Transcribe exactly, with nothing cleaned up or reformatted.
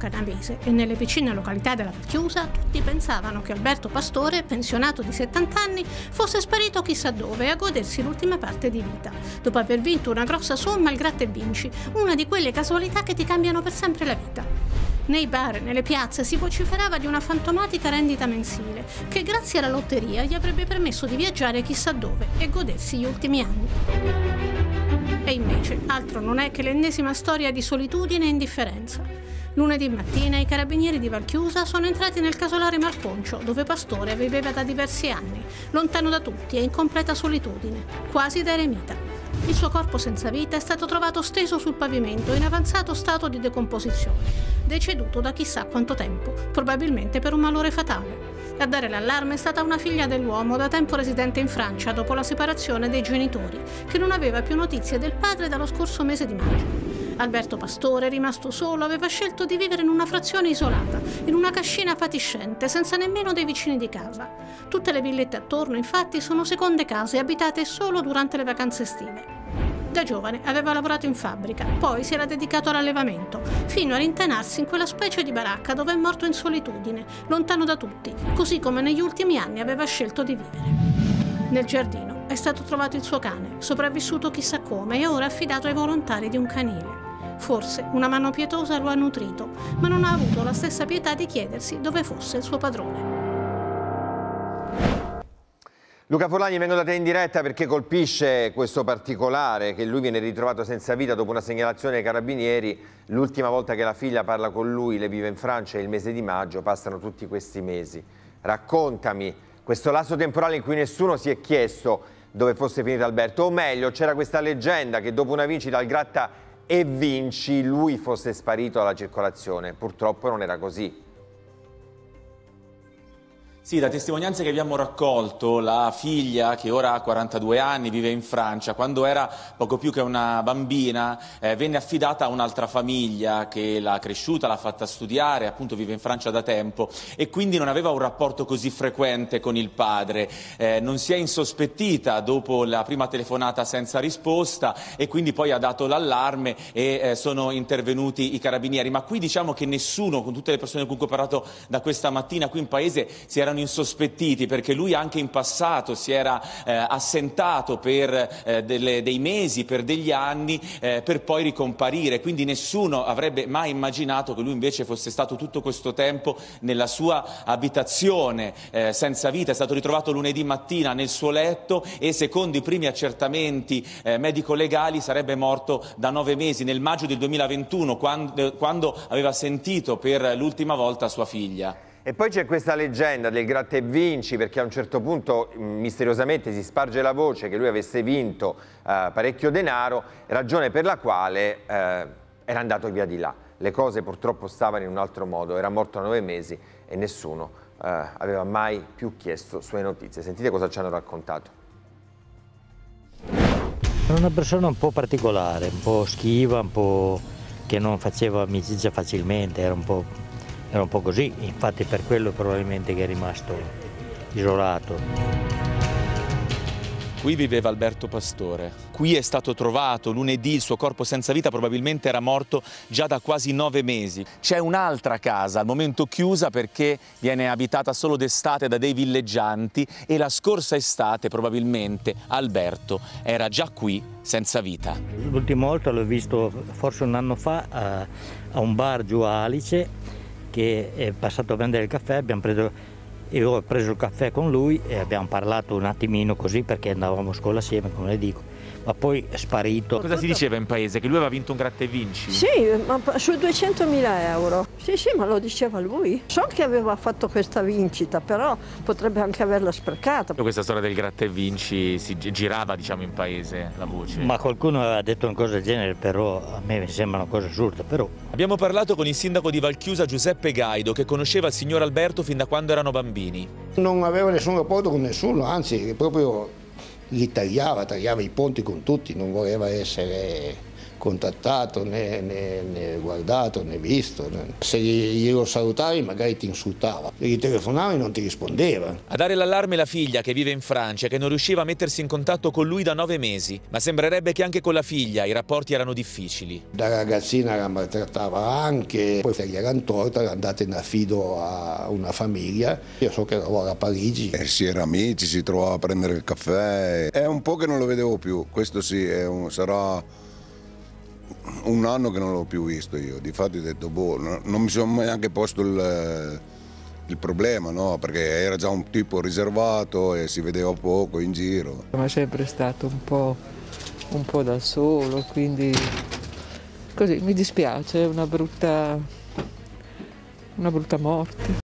canavese e nelle vicine località della Valchiusa tutti pensavano che Alberto Pastore, pensionato di settanta anni, fosse sparito chissà dove a godersi l'ultima parte di vita, dopo aver vinto una grossa somma al gratta e vinci, una di quelle casualità che ti cambiano per sempre la vita. Nei bar e nelle piazze si vociferava di una fantomatica rendita mensile che grazie alla lotteria gli avrebbe permesso di viaggiare chissà dove e godersi gli ultimi anni. E invece altro non è che l'ennesima storia di solitudine e indifferenza. Lunedì mattina i carabinieri di Valchiusa sono entrati nel casolare Malconcio, dove Pastore viveva da diversi anni, lontano da tutti e in completa solitudine, quasi da eremita. Il suo corpo senza vita è stato trovato steso sul pavimento in avanzato stato di decomposizione, deceduto da chissà quanto tempo, probabilmente per un malore fatale. A dare l'allarme è stata una figlia dell'uomo da tempo residente in Francia dopo la separazione dei genitori, che non aveva più notizie del padre dallo scorso mese di maggio. Alberto Pastore, rimasto solo, aveva scelto di vivere in una frazione isolata, in una cascina fatiscente, senza nemmeno dei vicini di casa. Tutte le villette attorno, infatti, sono seconde case abitate solo durante le vacanze estive. Da giovane aveva lavorato in fabbrica, poi si era dedicato all'allevamento, fino a rintanarsi in quella specie di baracca dove è morto in solitudine, lontano da tutti, così come negli ultimi anni aveva scelto di vivere. Nel giardino è stato trovato il suo cane, sopravvissuto chissà come e ora affidato ai volontari di un canile. Forse una mano pietosa lo ha nutrito, ma non ha avuto la stessa pietà di chiedersi dove fosse il suo padrone. Luca Forlani, vengo da te in diretta perché colpisce questo particolare che lui viene ritrovato senza vita dopo una segnalazione ai carabinieri. L'ultima volta che la figlia parla con lui, le vive in Francia, è il mese di maggio, passano tutti questi mesi. Raccontami questo lasso temporale in cui nessuno si è chiesto dove fosse finito Alberto, o meglio c'era questa leggenda che dopo una vincita al gratta e vinci lui fosse sparito dalla circolazione. Purtroppo non era così. Sì, da testimonianze che abbiamo raccolto, la figlia, che ora ha quarantadue anni, vive in Francia, quando era poco più che una bambina, eh, venne affidata a un'altra famiglia che l'ha cresciuta, l'ha fatta studiare, appunto vive in Francia da tempo e quindi non aveva un rapporto così frequente con il padre. Eh, non si è insospettita dopo la prima telefonata senza risposta e quindi poi ha dato l'allarme e eh, sono intervenuti i carabinieri. Ma qui diciamo che nessuno, con tutte le persone con cui ho parlato da questa mattina qui in paese, si erano insospettiti, perché lui anche in passato si era eh, assentato per eh, delle, dei mesi, per degli anni, eh, per poi ricomparire, quindi nessuno avrebbe mai immaginato che lui invece fosse stato tutto questo tempo nella sua abitazione eh, senza vita. È stato ritrovato lunedì mattina nel suo letto e secondo i primi accertamenti eh, medico-legali sarebbe morto da nove mesi, nel maggio del duemilaventuno, quando, quando aveva sentito per l'ultima volta sua figlia. E poi c'è questa leggenda del gratta e vinci, perché a un certo punto misteriosamente si sparge la voce che lui avesse vinto eh, parecchio denaro, ragione per la quale eh, era andato via di là. Le cose purtroppo stavano in un altro modo, era morto a nove mesi e nessuno eh, aveva mai più chiesto sue notizie. Sentite cosa ci hanno raccontato. Era una persona un po' particolare, un po' schiva, un po' che non faceva amicizia facilmente, era un po'... Era un po' così, infatti per quello probabilmente che è rimasto isolato. Qui viveva Alberto Pastore, qui è stato trovato lunedì, il suo corpo senza vita, probabilmente era morto già da quasi nove mesi. C'è un'altra casa, al momento chiusa perché viene abitata solo d'estate da dei villeggianti e la scorsa estate probabilmente Alberto era già qui senza vita. L'ultima volta l'ho visto forse un anno fa a, a un bar giù a Alice, che è passato a vendere il caffè, abbiamo preso, io ho preso il caffè con lui e abbiamo parlato un attimino così perché andavamo a scuola assieme, come le dico, ma poi è sparito. Cosa si diceva in paese? Che lui aveva vinto un gratta e vinci? Sì, ma su duecentomila euro. Sì, sì, ma lo diceva lui. So che aveva fatto questa vincita, però potrebbe anche averla sprecata. Questa storia del gratta e vinci si girava, diciamo, in paese, la voce? Ma qualcuno aveva detto una cosa del genere, però a me mi sembra una cosa assurda, però. Abbiamo parlato con il sindaco di Valchiusa, Giuseppe Gaido, che conosceva il signor Alberto fin da quando erano bambini. Non aveva nessun rapporto con nessuno, anzi proprio li tagliava, tagliava i ponti con tutti, non voleva essere contattato, né, né, né guardato, né visto. Se glielo salutavi magari ti insultava, gli telefonavi e non ti rispondeva. A dare l'allarme la figlia che vive in Francia e che non riusciva a mettersi in contatto con lui da nove mesi, ma sembrerebbe che anche con la figlia i rapporti erano difficili. La ragazzina la maltrattava anche, poi se gli erano torta era andata in affido a una famiglia. Io so che lavora a Parigi. Eh, si era amici, si trovava a prendere il caffè. È un po' che non lo vedevo più, questo sì, è un, sarà un anno che non l'ho più visto io. Difatti ho detto, boh, no, non mi sono neanche posto il, il problema, no? Perché era già un tipo riservato e si vedeva poco in giro. Ma è sempre stato un po', un po' da solo, quindi così mi dispiace, è una brutta, una brutta morte.